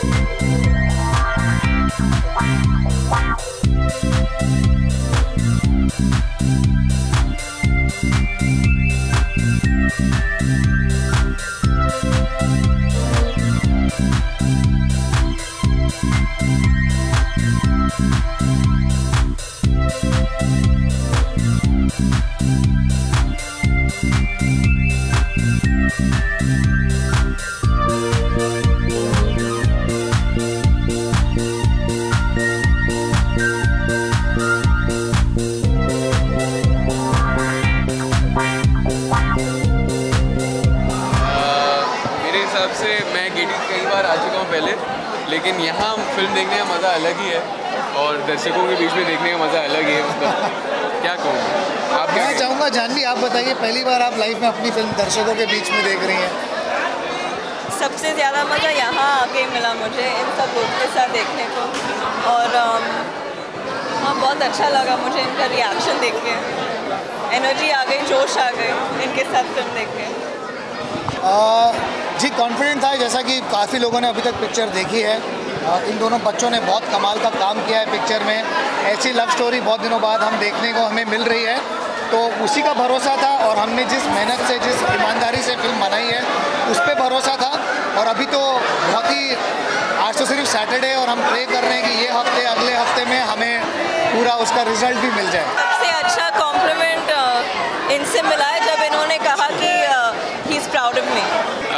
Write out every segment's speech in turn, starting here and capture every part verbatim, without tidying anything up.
पहले, लेकिन यहाँ फिल्म देखने का मज़ा अलग ही है और दर्शकों के बीच में देखने का मज़ा अलग ही है। मतलब क्या कहूँ आप? मैं चाहूँगा जानवी आप बताइए, पहली बार आप लाइफ में अपनी फिल्म दर्शकों के बीच में देख रही हैं। सबसे ज़्यादा मज़ा यहाँ आके मिला मुझे इन सब लोगों के साथ देखने को, और हाँ बहुत अच्छा लगा मुझे इनका रिएक्शन देख के, एनर्जी आ गई, जोश आ गई इनके साथ फिल्म देख के। जी कॉन्फिडेंट था, जैसा कि काफ़ी लोगों ने अभी तक पिक्चर देखी है। आ, इन दोनों बच्चों ने बहुत कमाल का काम किया है पिक्चर में। ऐसी लव स्टोरी बहुत दिनों बाद हम देखने को हमें मिल रही है, तो उसी का भरोसा था और हमने जिस मेहनत से, जिस ईमानदारी से फिल्म बनाई है उस पर भरोसा था। और अभी तो बहुत ही, आज तो सिर्फ सैटरडे और हम प्रे कर रहे हैं कि ये हफ्ते अगले हफ्ते में हमें पूरा उसका रिजल्ट भी मिल जाए। सबसे अच्छा कॉम्प्लीमेंट इनसे मिला है जब इन्होंने कहा कि he is proud of me.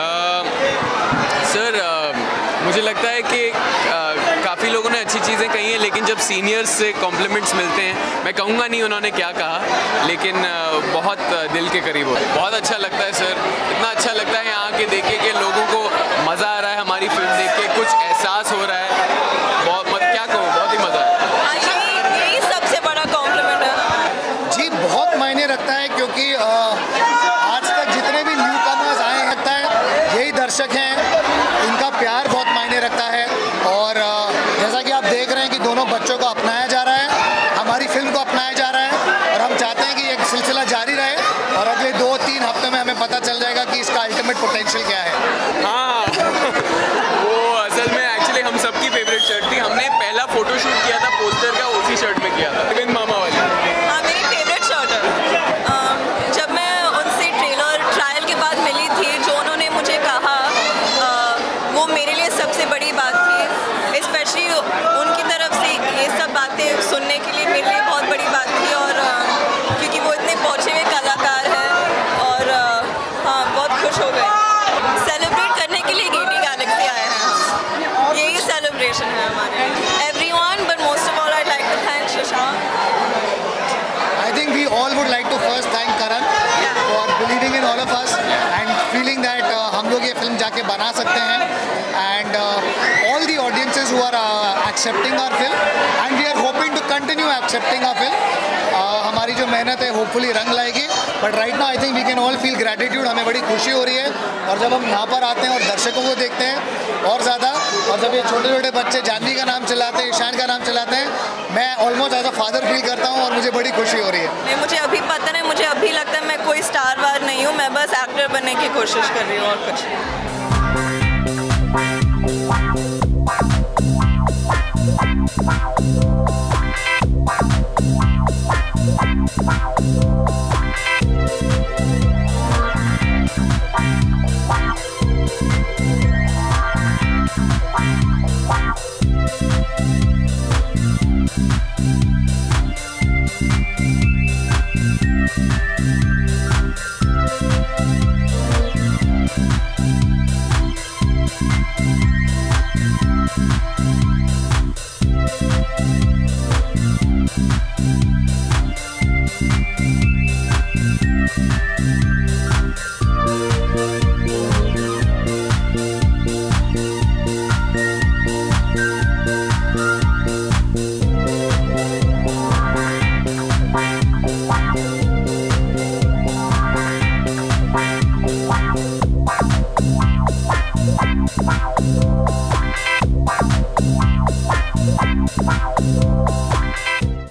Sir मुझे लगता है कि काफ़ी लोगों ने अच्छी चीज़ें कही हैं, लेकिन जब सीनियर्स से कॉम्प्लीमेंट्स मिलते हैं, मैं कहूँगा नहीं उन्होंने क्या कहा, लेकिन बहुत दिल के करीब हो, बहुत अच्छा लगता है सर। इतना अच्छा लगता है यहाँ के देख के कि लोगों को मज़ा आ रहा है हमारी फिल्म देख के, कुछ एहसास हो रहा है, बहुत मत क्या कहूँ, बहुत ही मज़ा है। यही सबसे बड़ा कॉम्प्लीमेंट है जी, बहुत मायने रखता है, क्योंकि आज तक जितने भी न्यू कमर्स आए लगता है यही दर्शक हैं, इनका प्यार बहुत मायने रखता है। और जैसा कि आप देख रहे हैं कि दोनों बच्चों को अपनाया जा रहा है, हमारी फिल्म को अपनाया जा रहा है, और हम चाहते हैं कि ये सिलसिला जारी रहे और अगले दो तीन हफ्ते में हमें पता चल जाएगा कि इसका अल्टीमेट पोटेंशियल क्या है। हाँ वो असल में एक्चुअली हम सबकी फेवरेट शर्ट थी। हमने पहला फोटो शूट किया था पोस्टर का, उसी शर्ट में किया था, अरविंद मामा वाली। हाँ मेरी फेवरेट शर्ट है। जब मैं उनसे ट्रेलर ट्रायल के बाद मिली थी, जो उन्होंने मुझे कहा वो मेरे लिए सबसे बड़ी बात थी, स्पेशली उनकी तरफ से ये सब बातें सुनने के लिए मेरे लिए बहुत बड़ी बात थी। और क्योंकि वो इतने पहुँचे हुए कलाकार हैं, और हाँ बहुत खुश हो गए। सेलिब्रेट करने के लिए गेटी गैलेक्सी आए हैं, यही सेलिब्रेशन है हमारे। Everyone, but most of all I like to thank Shashank. I think we all would like to first thank Karan yeah. for believing in all of us and feeling that uh, हम लोग ये film जाके बना सकते हैं, and uh, all the audiences who are uh, accepting our film, and we are hoping to continue accepting our film. uh, हमारी जो मेहनत है होपफुली रंग लाएगी, but right now I think we can all feel gratitude. हमें बड़ी खुशी हो रही है, और जब हम यहाँ पर आते हैं और दर्शकों को देखते हैं और ज़्यादा, और जब ये छोटे छोटे बच्चे जानवी का नाम चलाते हैं, ईशान का नाम चलाते हैं, मैं almost as a father feel करता हूँ और मुझे बड़ी खुशी हो रही है। नहीं, मुझे अभी पता नहीं, मुझे अभी लगता है मैं कोई स्टार वार नहीं हूँ, मैं बस एक्टर बनने की कोशिश कर रही हूँ और कुछ